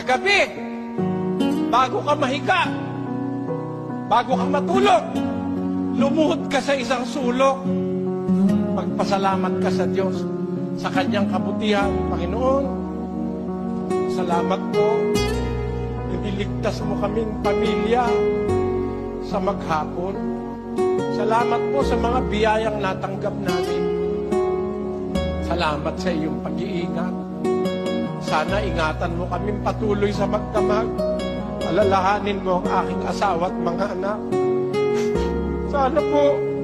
gabi, bago ka mahiga, bago ka matulog, lumuhod ka sa isang sulok, magpasalamat ka sa Diyos, sa kanyang kabutihan. Panginoon, salamat po, iniligtas mo kaming pamilya sa maghapon. Salamat po sa mga biyayang natanggap namin. Salamat sa iyong pag-iingat. Sana ingatan mo kaming patuloy sa magdamag. Alalahanin mo ang aking asawa at mga anak. Sana po,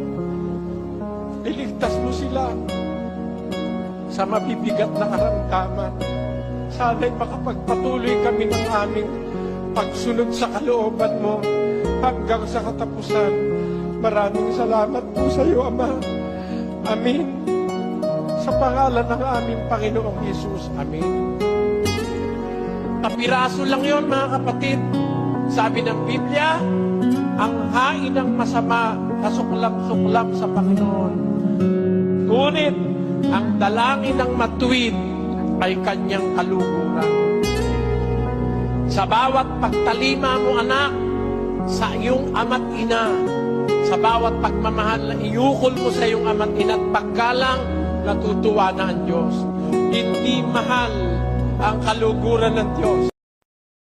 iligtas mo sila sa mabibigat na karamdaman. Sana'y makapagpatuloy kami ng aming pagsunod sa kalooban mo hanggang sa katapusan. Maraming salamat po sa iyo, Ama. Amin. Sa pangalan ng aming Panginoong Jesus. Amin. Kapiraso lang yon, mga kapatid. Sabi ng Biblia, ang hain ng masama kasuklam-suklam sa Panginoon. Ngunit ang dalangin ng matuwid ay kanyang kaluguran. Sa bawat pagtalima mo, anak, sa iyong ama't ina, sa bawat pagmamahal na iukol mo sa iyong ama't ina at paggalang, natutuwa na ang Diyos. Hindi mahal ang kaluguran ng Diyos.